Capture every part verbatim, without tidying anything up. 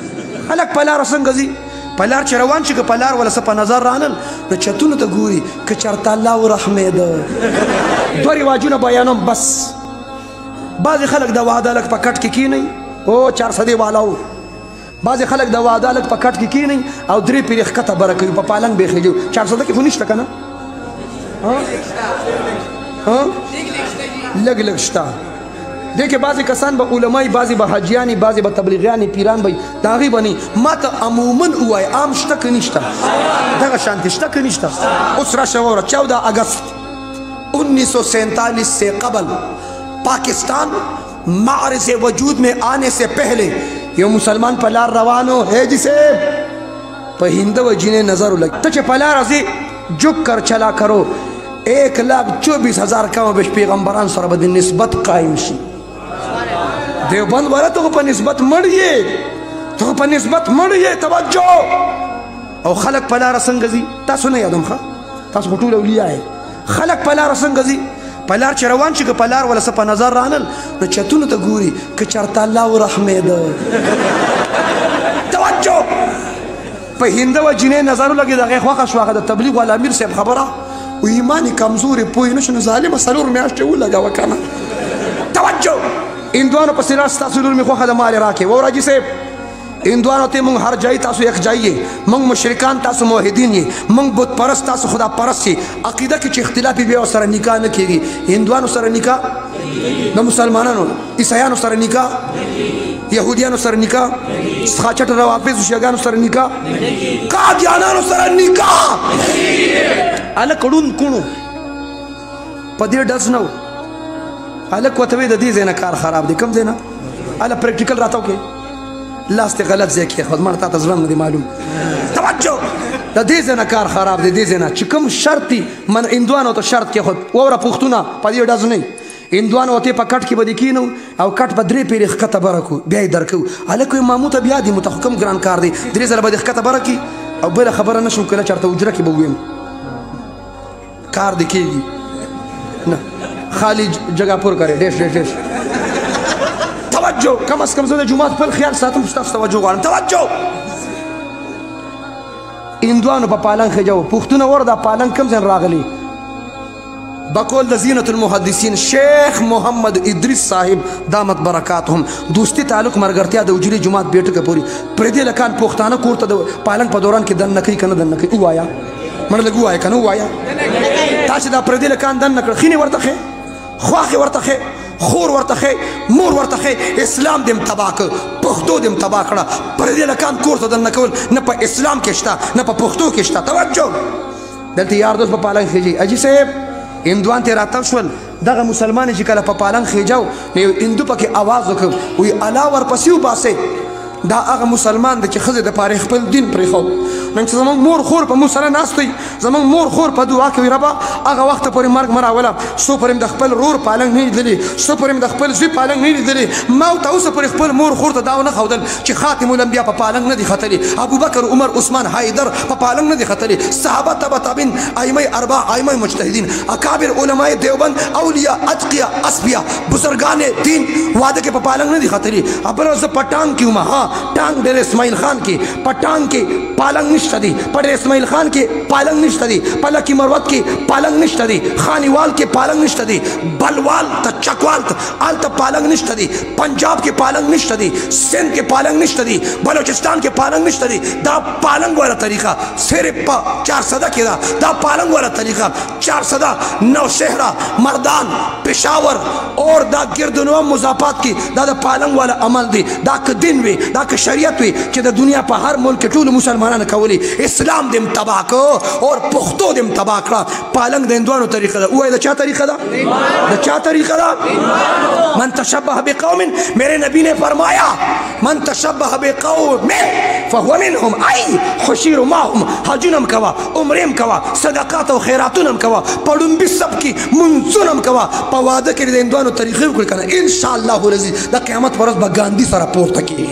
خلک په لاره څنګه ځي په لار چې روان شي که په لار ولا څه په نظر رانل نو چتونو ته ګوري که چېرته الله ورحمېده دوه رواجونه بیانوم بس بعضې خلک د واده لږ په کټ کې کښېنئ او چار صدې والا و بعضې خلک د واده لږ په کټ کې کښېنئ او درې پیرې ښکته بره کوي په پالنګ به یې خېږي چار صده کې خو نشته که نه لږ لږ شته دې کې بعضې کسان به علمای بعضې به حاجیانې بعضې به تبلیغیانې پیران به د هغې به نه ما ته عموما ووایه عام شته که نشته دغه شانتې شته که نشته اوس راشه واوره چودہ اگست انیس سو سینتالیس سے قبل پاکستان معرض وجود میں آنے سے پہلے یو مسلمان په لار روانو حیجی صاحب په هنده و جینې نظر ولګ ته چې په لاره ځې جھک کر چلا کرو ایک لاکھ چوبیس هزار کم بیش پیغمبران سره به د نسبت قایم شي دیوبند والا ته په نسبت مړ یې ته په نسبت مړ یې توجه او خلک په لاره څنګه ځي تاسو نه یادوم ښه تاسو خو ټول اولیاء یې خلک په لاره څنګه ځي په لار چې روان شي که په لار ولا څه په نظر رانل نو چتونو ته ګوري که چېرته الله ورحمېده توجه په هنده و جینۍ نظر ولګېد هغې خوښه شوه هغه د تبلیغ والا امیر صاحب خبره و ایمان یې کمزورې پوه نه شو نو ظالمه څلور میاشتې ولګوه که نه توجه هندوانو پسې راست ستاسو لور مې خوښه د مالې راکړې وو راجي صاحب هندوانو ته مونږ هر جای تاسو یک جای یې مونږ مشرکان تاسو موحدین یې مونږ بت پرست تاسو خدا پرست یې عقیده کې چې اختلاف بیا ورسره نکاح نه کېږي هندوانو سره نکاح د مسلمانانو عیسایانو سره نکاح یهودیانو سره نکاح خاچټ روافظ شیعاګانو سره نکاح قادیانانو سره نکاح هلک ړوند کوڼو په دې ډز نه و هلک ورته وایي د دې ځای نه کار خراب دی کوم ځای نه هله پریکټیکل راته وکړې لاس ته غلط ځای کېښود مړه تا ته زړه نه دی معلوم توجه د دې ځای نه کار خراب دی دې ځای نه چې کوم شرط دي من هندوانو ته شرط کېښود واوره پښتونه په دې ډز نه هندوانو ورته په کټ کې به دې کښېنو او کټ به درې پیرې ښکته بره کړو بیا یې درکوو هلک وایي مامو ته بیا دي مو ته خو کوم ګران کار دی درې ځله به دې ښکته بره کړي او بله خبره نه شم کله چېرته حجره کې به وویم کار دې کېږي نه خالی جگہ پر کرے ډېر ډېر ډېر توجه کم از کم زه د جومات خپل خیال ساتم چې تاسو توجه غواړم توجه هندوانو په پالنګ خېجو پښتونه ور دا پالنګ کوم ځای راغلی بقول د زینت المحدثین شیخ محمد ادریس صاحب دامت برکاتهم دوستی تعلق مرګرتیا د اجري جماعت بیٹکه پوری پردې لکان پښتانه کورته د پالنګ په دوران کې دن نکي کنه دن نکي وایا مړ لګ وایا کنه وایا تاسو دا پردې لکان دن نکړ خینه ورته خې خواخې ورته خې خور ورته خې مور ورته خې اسلام دې تباہ کړ پښتو دې تباہ کړه پردې لکان کورته دن نکول نه په اسلام کې شته نه په پښتو کې شته توجه دلته یار دوست په پالنګ خېږي اجي صاحب هندوان ته راتاو شول دغه مسلمان چې کله په پالنګ خېجاو نو هندو پکې आवाज وکړ وی الله ورپسې وباسئ دا هغه مسلمان دی چې ښځې د پاره خپل دین پرېښود نن چې زموږ مور خور په موږ سره ناست دی زموږ مور خور په دعا کوي ربه هغه وخته پورې مرګ مه راوله څو پورې م د خپل رور پالنګ نه لیدلي څو پورې م د خپل زوی پالنګ نه لیدلي ما ورته اوسه پورې خپل مور خور ته دا ونه ښودل چې خاتم الانبیا په پالنګ نه دي ختلي ابوبکر عمر عثمان حیدر په پالنګ نه دي ختلي صحابه تبع تابعین ائمه اربعه ائمه مجتهدین اکابر علماء دیوبند اولیاء اتقیا اصفیا بزرگان دین واده کې په پالنګ نه دي ختلي ابل زه پټانګ کیوم ها ټانګ ډېر اسماعیل خان کې پټانګ کې پالنګ نشته دی په اسماعیل خان کې پالنګ نشته دی په لکی مروت کې پالنګ نشته دی خانیوال کې پالنګ نشته دی بلوال ته چکوال ته آلته پالنګ نشته دی پنجاب کې پالنګ نشته دی سندھ کې پالنګ نشته دی بلوچستان کې پالنګ نشته دی دا پالنګ والا طریقه صرف په چار صده کې دا دا پالنګ والا طریقه چار صده نوشهره مردان پشاور اور دا گردنو مضافات کې دا د پالنګ والا عمل دی دا که دین وي دا که شریعت وي چې د دنیا په هر ملک کې ټولو مسلمانانو کولی اسلام دې تباہ کړو اور پښتو دې تباہ کړه پالنګ د هندوانو طریقه ده ووایه د چا طریقه ده د چا طریقه ده من تشبه بقوم میرے نبی نے فرمایا من تشبه بقوم فهو منهم ای خشیر معهم حجونم کوا عمریم کوا صدقات او خیراتونم کوا پړومبي سب کې منځونم کوا په واده کې د هندوانو طریقې وکړي کنه ان شاء الله العزیز د قیامت پر ورځ به ګاندي سره پورته کېږي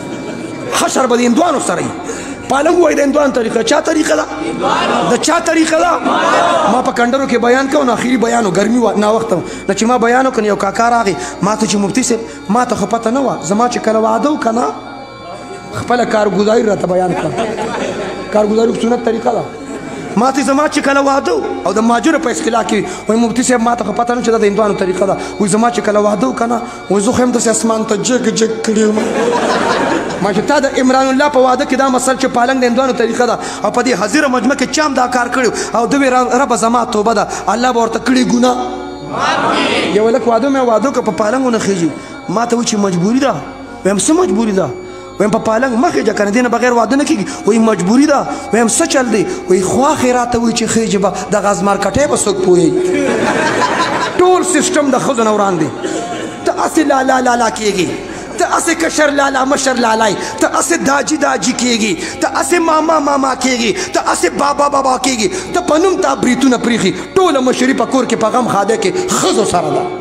حشر به د هندوانو سره وي پالنګ وایي د هندوانو طریقه چا طریقه ده د چا طریقه ده ما په کنډرو کې بیان کوم نو اخري بیان و ګرمي وه ناوخته و نو چې ما بیان وکړ یو کاکا راغی ما ته چې مفتي صاحب ما ته خو پته نه وه زما چې کله واده وکړه خپله کارګزاري راته بیان کړه. کارګزاري په سنت طریقه ده. ما ته زما چې کله واده او د ماجرو په اصطلاح کې وایي مفتي صاحب ما ته خو پته نه چې دا د هندوانو طریقه ده. وایي زما چې کله واده و که نه وایي زه خو یم داسې اسمان ته جګ جګ کړی یم. ما چې تا د عمران الله په واده کې دا مسل چې پالنګ د هندوانو طریقه ده او په دې حاضره مجمع کې چا هم دا کار کړی او ده وایي ربه زما توبه ده الله به ورته کړي ګناه. یو هلک واده مې واده که په پالنګ ونه خېږي ما ته وایي چې مجبوري ده. وایم څه مجبوري ده؟ وایم په پالنګ مه خېږه که نه دې نه بغیر واده نه کېږي. وایي مجبوري ده. وایم څه چل دی؟ وایي خواښې راته وایي چې خېږي به دغه ازمارکټۍ به څوک پوهېږي. ټول سیسټم د ښځو نه وران دی. ته هسې لالا لالا کېږي، ته هسې کشر لالا مشر لالای، ته هسې داجي داجي کېږي، ته هسې ماما ماما کېږي، ته هسې بابا بابا کېږي، ته په نوم تا بریتونه پرېښي. ټوله مشري په کور کې په غم خاده کې ښځو سره ده.